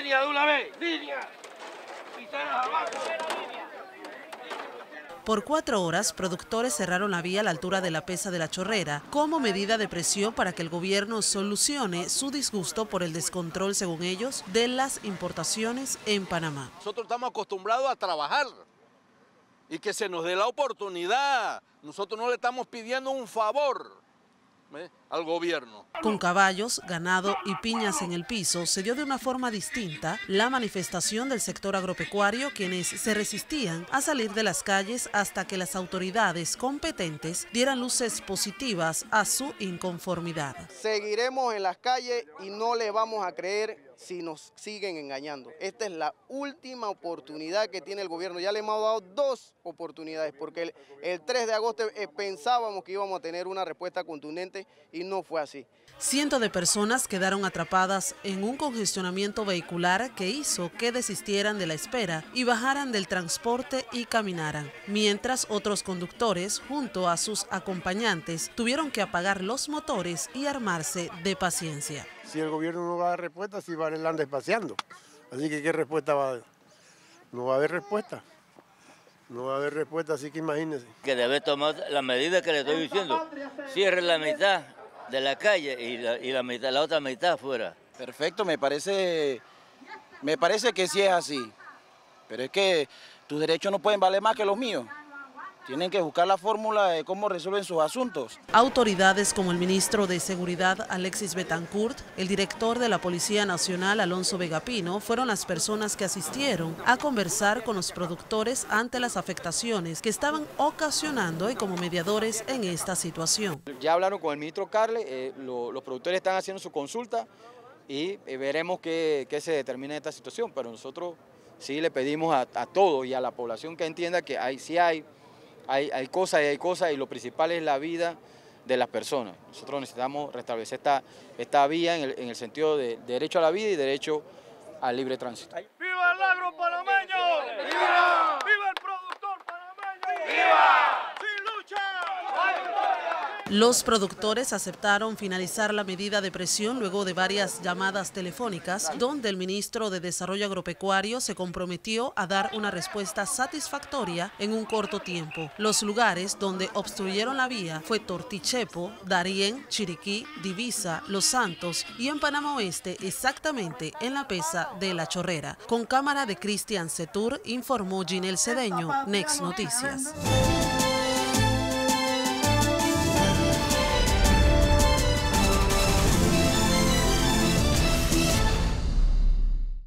Línea de una vez, línea. Pisadas abajo. Por 4 horas, productores cerraron la vía a la altura de la Pesa de la Chorrera como medida de presión para que el gobierno solucione su disgusto por el descontrol, según ellos, de las importaciones en Panamá. Nosotros estamos acostumbrados a trabajar y que se nos dé la oportunidad. Nosotros no le estamos pidiendo un favor al gobierno. Con caballos, ganado y piñas en el piso, se dio de una forma distinta la manifestación del sector agropecuario, quienes se resistían a salir de las calles hasta que las autoridades competentes dieran luces positivas a su inconformidad. Seguiremos en las calles y no le vamos a creer si nos siguen engañando. Esta es la última oportunidad que tiene el gobierno. Ya le hemos dado 2 oportunidades, porque el 3 de agosto pensábamos que íbamos a tener una respuesta contundente y no fue así. Cientos de personas quedaron atrapadas en un congestionamiento vehicular que hizo que desistieran de la espera y bajaran del transporte y caminaran, mientras otros conductores, junto a sus acompañantes, tuvieron que apagar los motores y armarse de paciencia. Si el gobierno no va a dar respuesta, si van a andar despaciando. Así que ¿qué respuesta va a dar? No va a haber respuesta. No va a haber respuesta, así que imagínense. Que debe tomar la medida que le estoy diciendo. Cierre la mitad de la calle y la otra mitad afuera. Perfecto, me parece que sí es así. Pero es que tus derechos no pueden valer más que los míos. Tienen que buscar la fórmula de cómo resuelven sus asuntos. Autoridades como el ministro de Seguridad, Alexis Betancourt, el director de la Policía Nacional, Alonso Vegapino, fueron las personas que asistieron a conversar con los productores ante las afectaciones que estaban ocasionando y como mediadores en esta situación. Ya hablaron con el ministro Carle, los productores están haciendo su consulta y veremos qué se determina en esta situación, pero nosotros sí le pedimos a todos y a la población que entienda que hay cosas y lo principal es la vida de las personas. Nosotros necesitamos restablecer esta vía en el sentido de derecho a la vida y derecho al libre tránsito. ¡Viva el agro panameño! ¡Viva! ¡Viva el productor panameño! ¡Viva! ¡Sin lucha! Los productores aceptaron finalizar la medida de presión luego de varias llamadas telefónicas, donde el ministro de Desarrollo Agropecuario se comprometió a dar una respuesta satisfactoria en un corto tiempo. Los lugares donde obstruyeron la vía fue Tortichepo, Darién, Chiriquí, Divisa, Los Santos y en Panamá Oeste, exactamente en la Pesa de la Chorrera. Con cámara de Cristian Setur, informó Ginel Cedeño, Next Noticias.